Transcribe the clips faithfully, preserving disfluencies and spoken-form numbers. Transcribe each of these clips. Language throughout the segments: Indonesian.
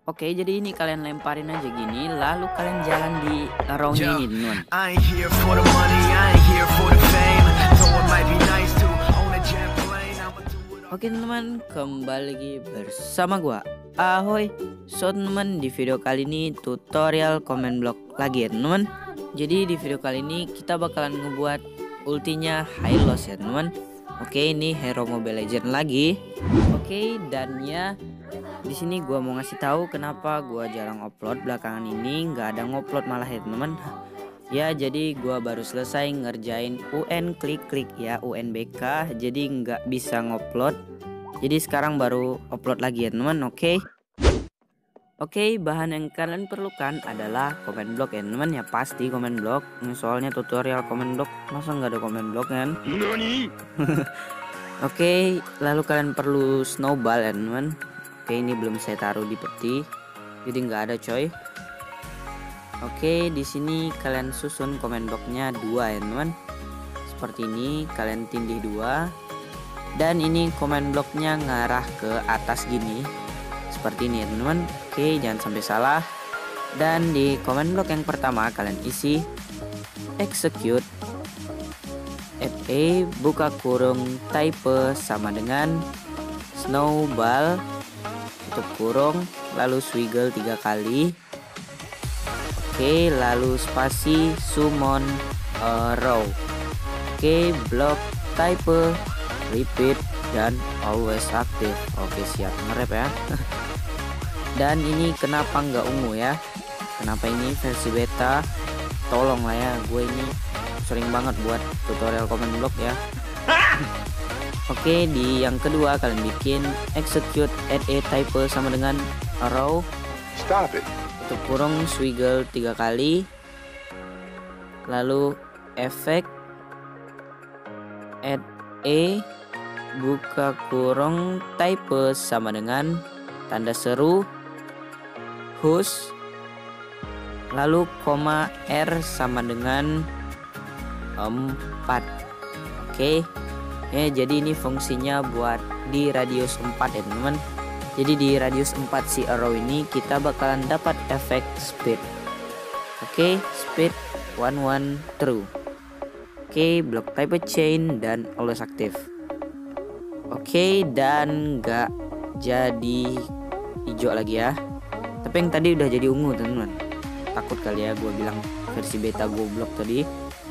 Oke, jadi ini kalian lemparin aja gini, lalu kalian jalan di round ini, teman. I ain't here for the money, I ain't here for the fame. Though it might be nice to own a jet plane. I'ma do it all. Oke teman, kembali lagi bersama gua Ahoy. So teman, di video kali ini tutorial comment block lagi ya teman. Jadi di video kali ini kita bakalan ngebuat ultinya Hylos ya teman. Oke, ini hero Mobile Legend lagi. Oke, dan ya di sini gua mau ngasih tahu kenapa gua jarang upload belakangan ini, nggak ada ngupload malah ya teman. Ya, jadi gua baru selesai ngerjain U N klik-klik ya, U N B K, jadi nggak bisa ngupload. Jadi sekarang baru upload lagi ya teman. Oke. Oke, bahan yang kalian perlukan adalah comment block ya teman, ya pasti comment block. Soalnya tutorial comment block, masa nggak ada comment block kan? Oke, lalu kalian perlu snowball ya teman. Oke, ini belum saya taruh di peti, jadi nggak ada coy. Oke, di sini kalian susun comment blocknya dua ya teman. Seperti ini, kalian tindih dua. Dan ini comment blocknya ngarah ke atas gini, seperti ini ya teman. Oke, jangan sampai salah. Dan di comment block yang pertama kalian isi execute fa buka kurung type sama dengan snowball tutup kurung, lalu swiggle tiga kali. Oke, lalu spasi summon arrow. Oke, block type repeat dan always active. Oke, siap nge-rap ya. Dan ini kenapa nggak ungu ya? Kenapa ini versi beta? Tolong lah ya, gue ini sering banget buat tutorial comment block ya. Oke, di yang kedua kalian bikin execute add a type sama dengan arrow. Stop it. Tutup kurung swiggle tiga kali. Lalu efek add a buka kurung type sama dengan tanda seru hus, lalu koma R sama dengan empat. Oke ya, jadi ini fungsinya buat di radius empat ya teman. Jadi di radius empat si arrow ini kita bakalan dapat efek speed. Oke, speed one one true. Oke, block type chain dan always active. Oke, dan nggak jadi hijau lagi ya. Tapi yang tadi udah jadi ungu teman-teman. Takut kali ya gue bilang versi beta goblok tadi.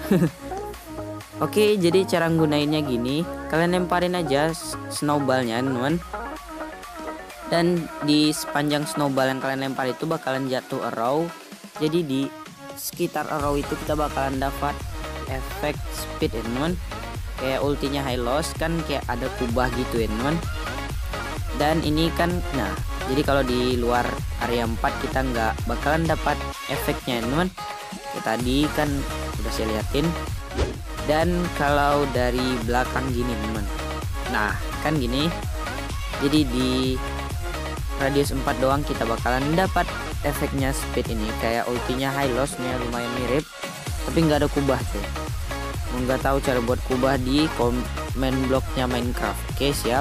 Oke, jadi cara gunainnya gini, kalian lemparin aja snowballnya teman. Dan di sepanjang snowball yang kalian lempar itu bakalan jatuh arrow. Jadi di sekitar arrow itu kita bakalan dapat efek speed ya teman. Kayak ultinya Hylos kan kayak ada kubah gitu ya teman. Dan ini kan, nah jadi kalau di luar area empat kita nggak bakalan dapat efeknya teman. Kayak tadi kan udah saya liatin. Dan kalau dari belakang gini teman, nah kan gini, jadi di radius empat doang kita bakalan dapat efeknya speed ini. Kayak ultinya Hylosnya lumayan mirip, tapi nggak ada kubah tuh. Nggak tahu cara buat kubah di comment blocknya Minecraft. Oke, siap.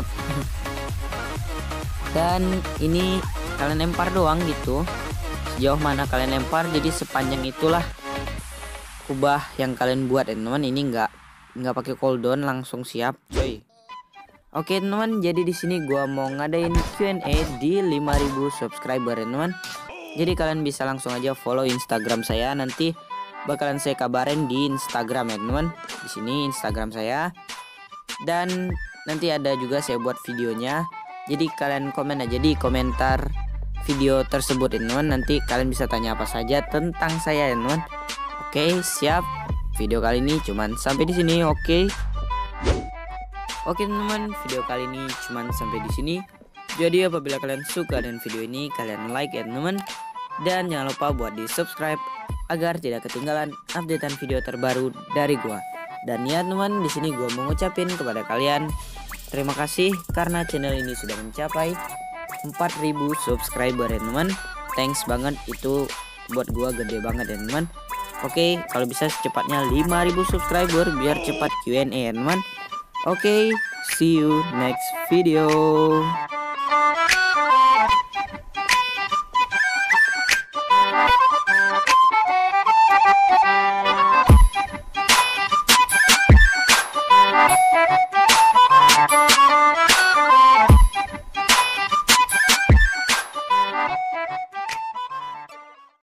Dan ini kalian lempar doang gitu, sejauh mana kalian lempar, jadi sepanjang itulah kubah yang kalian buat ya teman. Ini nggak nggak pakai cooldown, langsung siap coy. Oke teman, jadi di sini gua mau ngadain Q and A di lima ribu subscriber ya teman. Jadi kalian bisa langsung aja follow Instagram saya, nanti bakalan saya kabarin di Instagram ya teman. Di sini Instagram saya. Dan nanti ada juga saya buat videonya. Jadi kalian komen aja di komentar video tersebut ya teman. Nanti kalian bisa tanya apa saja tentang saya ya teman. Oke, siap. Video kali ini cuman sampai di sini, oke. Oke teman, video kali ini cuman sampai di sini. Jadi apabila kalian suka dengan video ini, kalian like ya teman. Dan jangan lupa buat di subscribe agar tidak ketinggalan updatean video terbaru dari gua. Dan ya teman, di sini gua mau ngucapin kepada kalian terima kasih karena channel ini sudah mencapai empat ribu subscriber ya teman. Thanks banget, itu buat gua gede banget ya teman. Oke, kalau bisa secepatnya lima ribu subscriber biar cepat Q and A ya teman. Oke, see you next video.